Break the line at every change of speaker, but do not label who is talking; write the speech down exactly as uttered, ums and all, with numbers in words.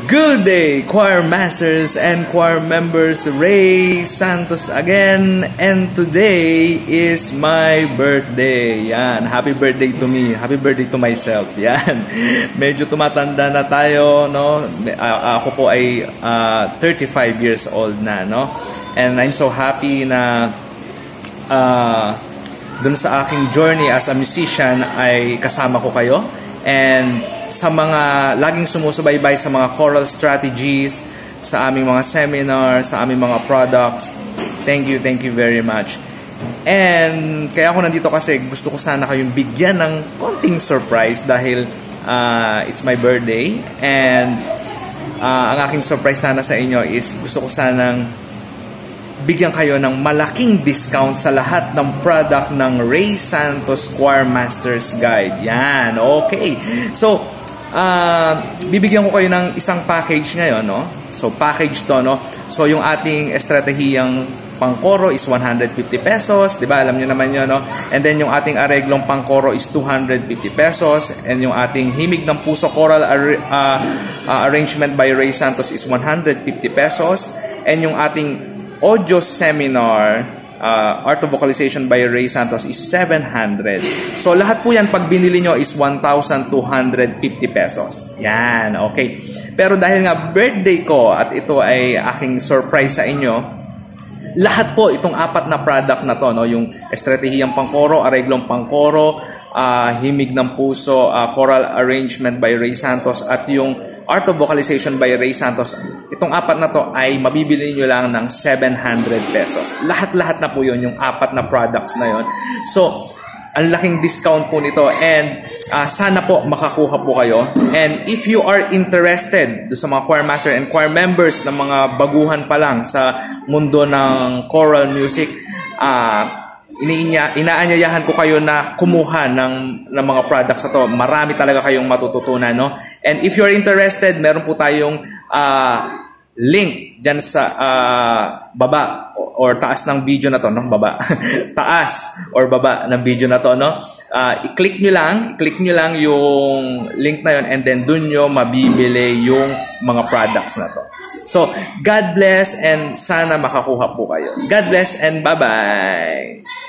Good day, choir masters and choir members. Ray Santos again, and today is my birthday. Yan, happy birthday to me. Happy birthday to myself. Yan. Medyo tumatanda na tayo, no? Ako po ay uh, thirty-five years old na, no? And I'm so happy na uh, dun sa aking journey as a musician ay kasama ko kayo. And sa mga laging sumusubaybay sa mga choral strategies, sa aming mga seminars, sa aming mga products, thank you, thank you very much. And kaya ako nandito kasi gusto ko sana kayong bigyan ng konting surprise dahil uh, it's my birthday. And uh, ang aking surprise sana sa inyo is gusto ko sanang bigyan kayo ng malaking discount sa lahat ng product ng Ray Santos Choir Masters Guide. Yan, okay. So, uh, bibigyan ko kayo ng isang package ngayon, no? So, package to, no? So, yung ating estratehiyang pangkoro is one hundred fifty pesos. Diba? Alam nyo naman yun, no? And then, yung ating areglong pangkoro is two hundred fifty pesos. And yung ating himig ng puso choral ar uh, uh, arrangement by Ray Santos is one hundred fifty pesos. And yung ating audio seminar, uh, Art of Vocalization by Ray Santos is seven hundred. So, lahat po yan, pag binili nyo is one thousand two hundred fifty pesos. Yan, okay. Pero dahil nga birthday ko at ito ay aking surprise sa inyo, lahat po itong apat na product na to, no? Yung estratehiyang pangkoro, areglong pangkoro, uh, himig ng puso, uh, choral arrangement by Ray Santos, at yung Art of Vocalization by Ray Santos, itong apat na to ay mabibili nyo lang ng seven hundred pesos. Lahat-lahat na po yun, yung apat na products na yun. So, ang laking discount po nito, and uh, sana po makakuha po kayo. And if you are interested do sa mga choir master and choir members na mga baguhan pa lang sa mundo ng choral music, uh, Iniinya, inaanyayahan ko kayo na kumuha ng, ng mga products na to. Marami talaga kayong matututunan, no? And if you're interested, meron po tayong uh, link dyan sa uh, baba or taas ng video na to, no? Baba. Taas or baba ng video na to, no? Uh, i-click nyo lang, i-click nyo lang yung link na yun, and then dun nyo mabibili yung mga products na to. So, God bless, and sana makakuha po kayo. God bless and bye-bye!